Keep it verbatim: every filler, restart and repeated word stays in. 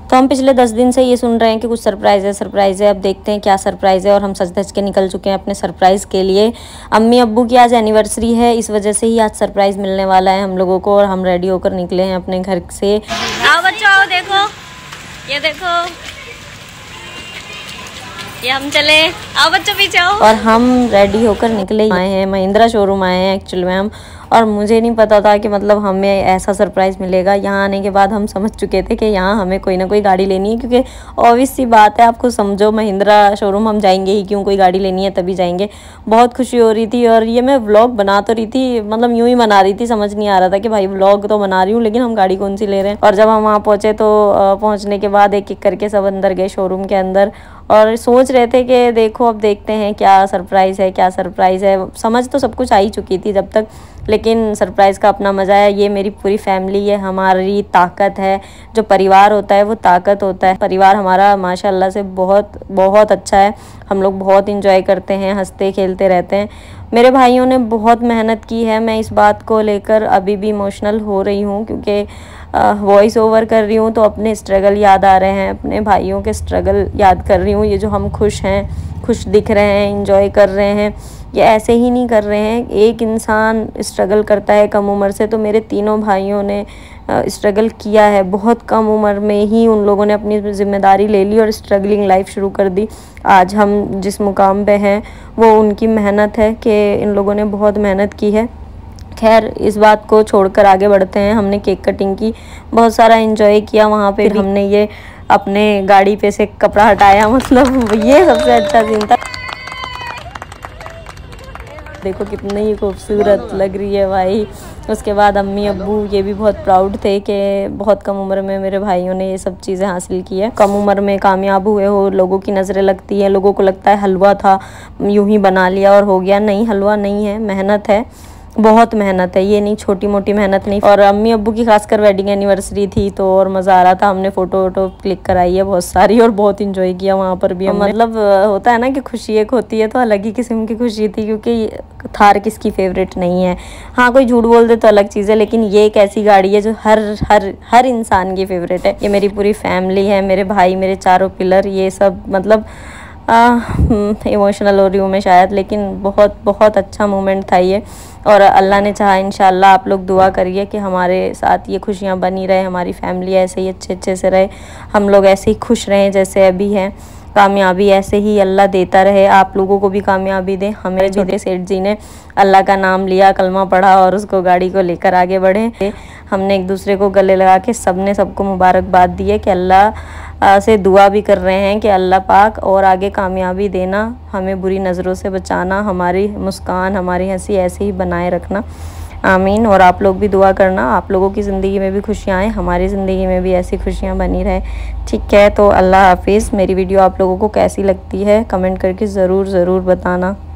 तो हम पिछले दस दिन से ये सुन रहे हैं कि कुछ सरप्राइज़ है सरप्राइज़ है। अब देखते हैं क्या सरप्राइज़ है। और हम सज धज के निकल चुके हैं अपने सरप्राइज़ के लिए। अम्मी अब्बू की आज एनिवर्सरी है, इस वजह से ही आज सरप्राइज़ मिलने वाला है हम लोगों को। और हम रेडी होकर निकले हैं अपने घर से। आओ बच्चों आओ, देखो ये देखो, ये हम चले। आओ बच्चों पीछे आओ। और हम रेडी होकर निकले आए हैं, महिंद्रा शोरूम आए हैं एक्चुअल में हम। और मुझे नहीं पता था कि मतलब हमें ऐसा सरप्राइज़ मिलेगा। यहाँ आने के बाद हम समझ चुके थे कि यहाँ हमें कोई ना कोई गाड़ी लेनी है, क्योंकि ऑब्वियस सी बात है, आपको समझो महिंद्रा शोरूम हम जाएंगे ही क्यों, कोई गाड़ी लेनी है तभी जाएंगे। बहुत खुशी हो रही थी। और ये मैं व्लॉग बना तो रही थी, मतलब यूँ ही बना रही थी, समझ नहीं आ रहा था कि भाई व्लॉग तो बना रही हूँ लेकिन हम गाड़ी कौन सी ले रहे हैं। और जब हम वहाँ पहुँचे तो पहुँचने के बाद एक एक करके सब अंदर गए शोरूम के अंदर। और सोच रहे थे कि देखो अब देखते हैं क्या सरप्राइज़ है क्या सरप्राइज़ है। समझ तो सब कुछ आ ही चुकी थी जब तक, लेकिन सरप्राइज़ का अपना मज़ा है। ये मेरी पूरी फैमिली है, हमारी ताकत है। जो परिवार होता है वो ताकत होता है। परिवार हमारा माशाल्लाह से बहुत बहुत अच्छा है। हम लोग बहुत इंजॉय करते हैं, हंसते खेलते रहते हैं। मेरे भाइयों ने बहुत मेहनत की है। मैं इस बात को लेकर अभी भी इमोशनल हो रही हूँ, क्योंकि वॉइस ओवर कर रही हूँ तो अपने स्ट्रगल याद आ रहे हैं, अपने भाइयों के स्ट्रगल याद कर रही हूँ। ये जो हम खुश हैं, खुश दिख रहे हैं, इंजॉय कर रहे हैं, ये ऐसे ही नहीं कर रहे हैं। एक इंसान स्ट्रगल करता है कम उम्र से, तो मेरे तीनों भाइयों ने स्ट्रगल किया है। बहुत कम उम्र में ही उन लोगों ने अपनी जिम्मेदारी ले ली और स्ट्रगलिंग लाइफ शुरू कर दी। आज हम जिस मुकाम पे हैं वो उनकी मेहनत है कि इन लोगों ने बहुत मेहनत की है। खैर इस बात को छोड़कर आगे बढ़ते हैं। हमने केक कटिंग की, बहुत सारा एंजॉय किया वहाँ पे। हमने ये अपने गाड़ी पे से कपड़ा हटाया, मतलब ये सबसे अच्छा सीन था। देखो कितनी ही खूबसूरत लग रही है भाई। उसके बाद अम्मी अब्बू ये भी बहुत प्राउड थे कि बहुत कम उम्र में मेरे भाइयों ने ये सब चीज़ें हासिल की है। कम उम्र में कामयाब हुए हो, लोगों की नज़रें लगती है, लोगों को लगता है हलवा था, यूं ही बना लिया और हो गया। नहीं, हलवा नहीं है, मेहनत है, बहुत मेहनत है। ये नहीं छोटी मोटी मेहनत नहीं। और अम्मी अब्बू की खासकर वेडिंग एनिवर्सरी थी तो और मज़ा आ रहा था। हमने फ़ोटो वोटो क्लिक कराई है बहुत सारी और बहुत इंजॉय किया वहाँ पर भी। मतलब होता है ना कि खुशी एक होती है, तो अलग ही किस्म की खुशी थी, क्योंकि थार किसकी फेवरेट नहीं है। हाँ कोई झूठ बोल दे तो अलग चीज़ है, लेकिन ये एक ऐसी गाड़ी है जो हर हर हर इंसान की फेवरेट है। ये मेरी पूरी फैमिली है, मेरे भाई, मेरे चारों पिलर, ये सब मतलब इमोशनल हो रही हूँ मैं शायद, लेकिन बहुत बहुत अच्छा मोमेंट था ये। और अल्लाह ने चाहा इंशाल्लाह आप लोग दुआ करिए कि हमारे साथ ये खुशियाँ बनी रहे, हमारी फैमिली ऐसे ही अच्छे अच्छे से रहे, हम लोग ऐसे ही खुश रहें जैसे अभी हैं। कामयाबी ऐसे ही अल्लाह देता रहे, आप लोगों को भी कामयाबी दे। हमें छोटे सेठ जी ने अल्लाह का नाम लिया, कलमा पढ़ा और उसको गाड़ी को लेकर आगे बढ़े। हमने एक दूसरे को गले लगा के सब ने सबको मुबारकबाद दी है कि अल्लाह से दुआ भी कर रहे हैं कि अल्लाह पाक और आगे कामयाबी देना, हमें बुरी नज़रों से बचाना, हमारी मुस्कान, हमारी हंसी ऐसे ही बनाए रखना, आमीन। और आप लोग भी दुआ करना, आप लोगों की ज़िंदगी में भी खुशियाँ आएँ, हमारी ज़िंदगी में भी ऐसी खुशियाँ बनी रहे। ठीक है, तो अल्लाह हाफिज़। मेरी वीडियो आप लोगों को कैसी लगती है कमेंट करके ज़रूर ज़रूर बताना।